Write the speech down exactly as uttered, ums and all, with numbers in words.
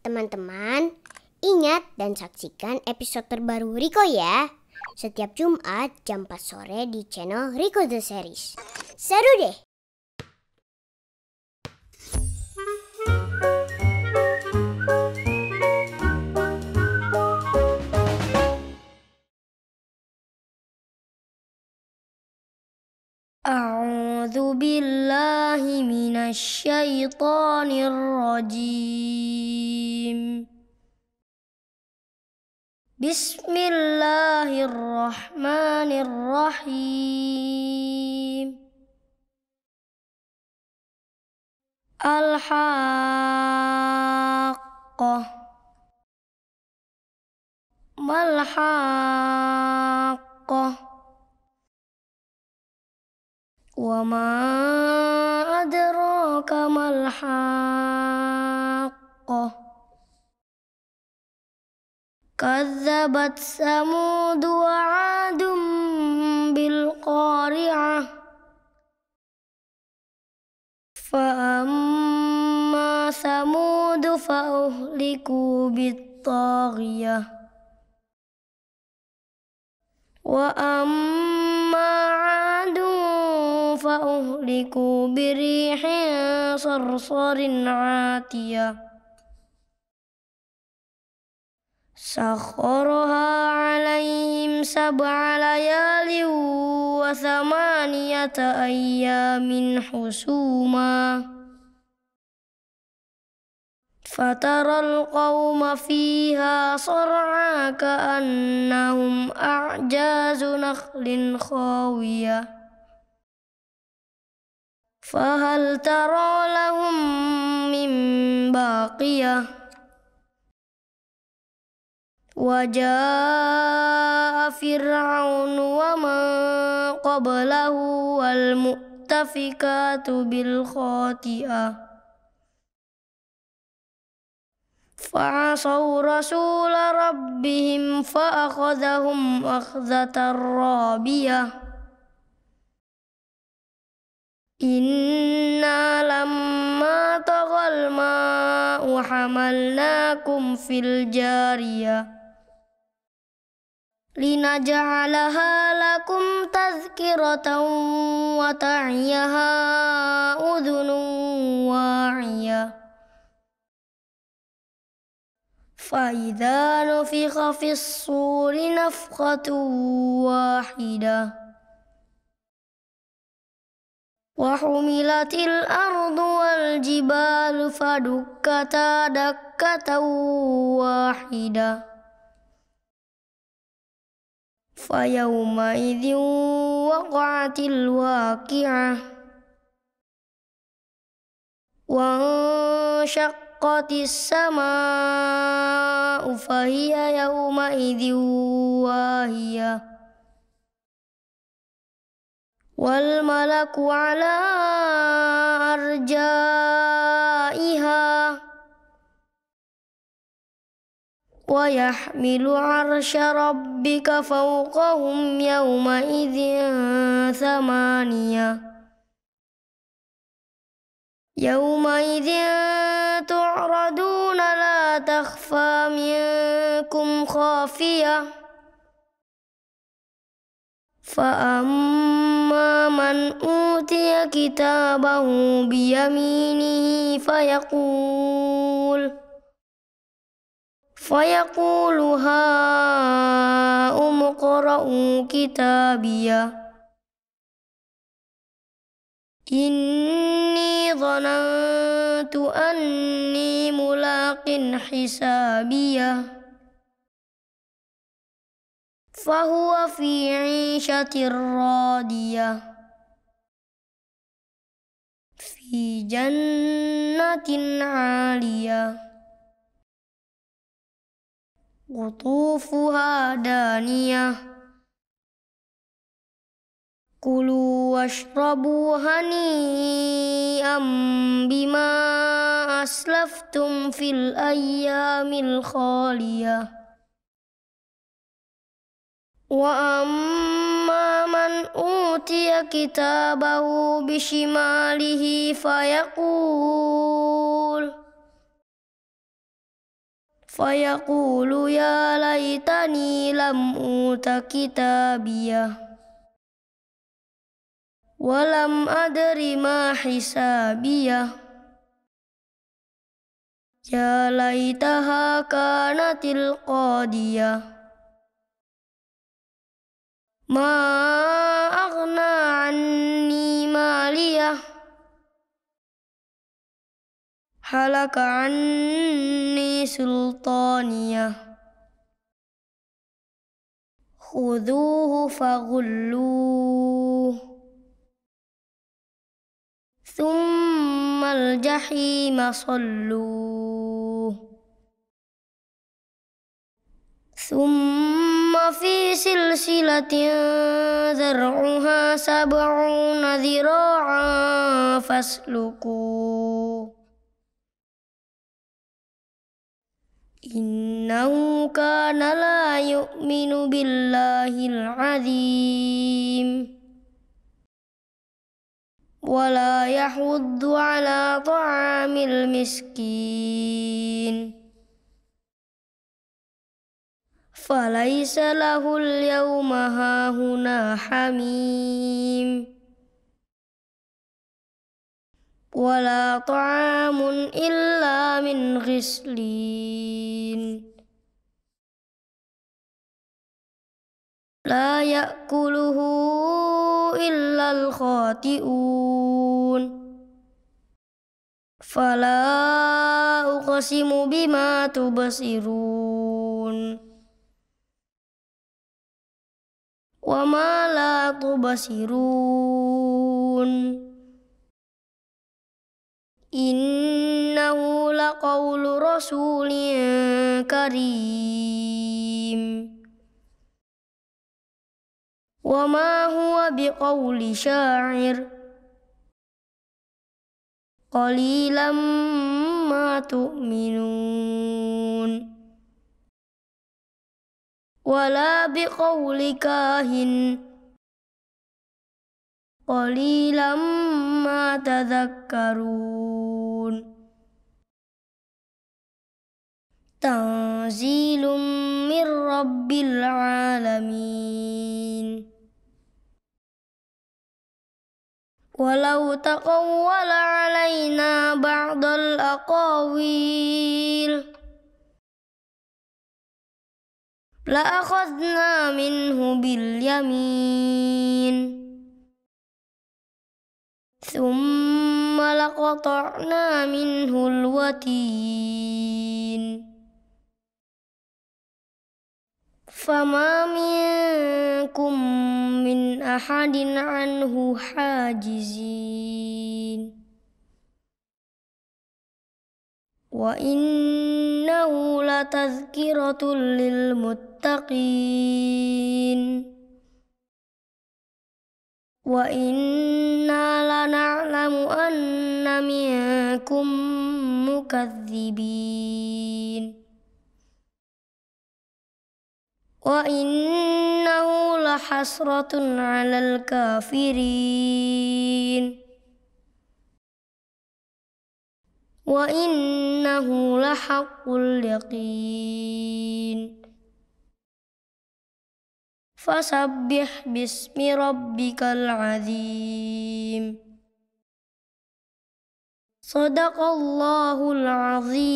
teman-teman, ingat dan saksikan episode terbaru Riko ya. Setiap Jumat jam empat sore di channel Riko The Series. Seru deh! A'udzu billahi minasy syaithanir rajim. Bismillahirrahmanirrahim. Al-haqqah. Mal-haqqah. Wa ma adraka mal haqqah. Kadzabat Samud wa 'adun bil qari'ah. Fa amma Samud fa uhliku bit taghiyah. Wa amma 'adun fa uhliku birihin sarsarin 'atiyah. Sakharaha 'alaihim sab'a layalin wa thamaniyata ayyamin husuma. Fataral qauma fiha sar'a ka'annahum a'jazu nakhlin khawiyah. Fahal tara lahum min baqiyah. Wajaa Fir'aun wa man qablahu wal mu'tafikatu bil khati'ah. Fa'asaw rasula rabbihim fa'akhadhahum akhzatar rabiyah. Inna lamma taghal ma'u hamalnakum fil jariyah. Linaj'alaha lakum tadhkiratan wa ta'iyaha udhunun wa'iyah. Fa idza nufikha fis suri nafkhatun wahidah. Wa humilatil ardu wal jibalu fadukkata dakkatan wahidah. Fa yawma idzin waqa'atil waqi'ah. Wa shaqqatis samaa'u fahiya yawma idzin wahiyah. Wal malaku ala arjaiha. Wa yahmilu arsya rabbika fawqahum yawma idzin thamaniyah. Yawma idzin tu'raduna la takhfa minkum khafiyah. Fa'amma man utiya kitabahu biyaminihi fayaqul Fayaqulu ha'um iqra'u kitabiyah. Inni dhanantu anni mulaqin hisabiyah. Fahuwa fi 'ishatir radiyah. Fi jannatin 'aliyah. Qutufuha daniyah. Kulu washrabu hani'am bima aslaftum fil ayyamil khaliyah. Wa amma man utiya kitabahu bishimalihi fayaqul فيقول يا ليتني لم أوت كتابيه ولم أدر ما حسابيه يا ليتها كانت القاضية ما أغنى عني ماليه هلك عني سلطانيه خذوه فغلوه ثم الجحيم صلوه ثم في سلسلة ذرعها سبعون ذراعا فاسلكوه إنه كان لا يؤمن بالله العظيم ولا يحض على طعام المسكين فليس له اليوم هاهنا حميم ولا طعام إلا من غسلين لا يأكله إلا الخاطئون فلا أقسم بما تبصرون وما لا تبصرون إنه لقول رسول كريم وما هو بقول شاعر قليلا ما تؤمنون ولا بقول كاهن قليلا ما تذكرون تنزيل من رب العالمين ولو تقول علينا بعض الأقاويل لأخذنا منه باليمين ثم لقطعنا منه الوتين فما منكم من أحد عنه حاجزين وإنه لتذكرة للمتقين وإنا لنعلم أن منكم مكذبين وإنه لحسرة على الكافرين وإنه لحق اليقين فسبح باسم ربك العظيم صدق الله العظيم.